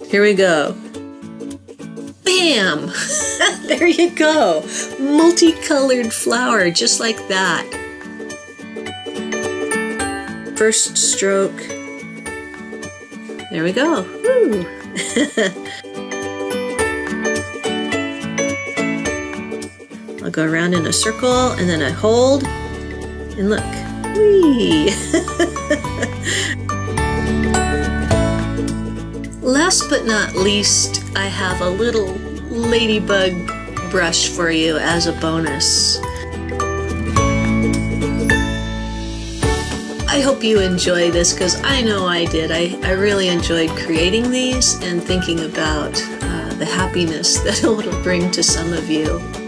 Here we go. Bam! There you go. Multicolored flower, just like that. First stroke. There we go. Woo! I'll go around in a circle and then I hold and look. Whee! Last but not least, I have a little ladybug brush for you as a bonus. I hope you enjoy this because I know I did. I really enjoyed creating these and thinking about the happiness that it'll bring to some of you.